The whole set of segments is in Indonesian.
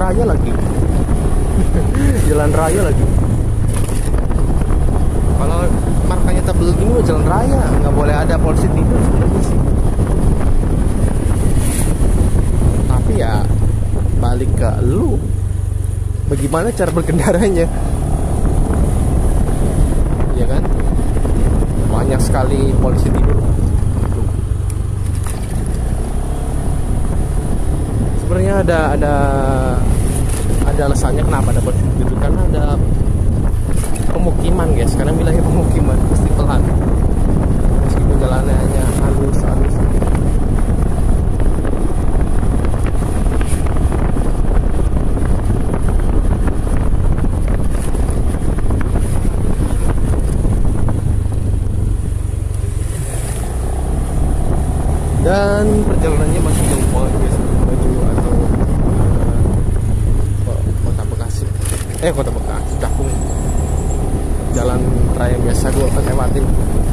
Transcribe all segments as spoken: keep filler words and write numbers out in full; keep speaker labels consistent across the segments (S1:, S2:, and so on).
S1: raya lagi. Jalan raya lagi. Kalau markanya tebel gini mah jalan raya, nggak boleh ada polisi tidur sebenarnya sih. Tapi ya balik ke lu, bagaimana cara berkendaranya, ya kan? Banyak sekali polisi tidur. Sebenarnya ada ada ada alasannya kenapa ada polisi tidur, karena ada pemukiman guys. Sekarang bilangnya pemukiman, pasti pelan meskipun jalannya hanya halus halus. Dan perjalanannya masih jauh banget guys, menuju atau uh, kota Bekasi, eh kota Bekasi, Cakung. Jalan raya biasa gue akan lewatin.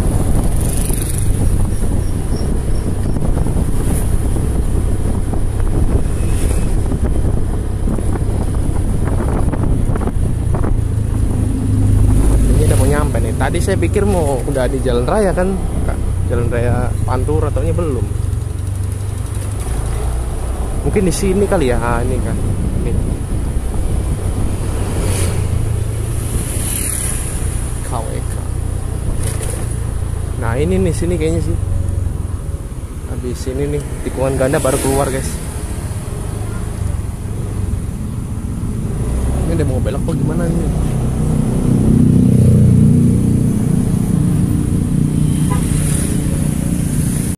S1: Ini udah mau nyampe nih. Tadi saya pikir mau udah di jalan raya kan, jalan raya Pantura, ataunya belum. Mungkin di sini kali ya, ah, ini kan. Ini. K W K. Nah ini nih sini kayaknya sih. Habis sini nih tikungan ganda baru keluar guys. Ini udah mau belok apa gimana nih?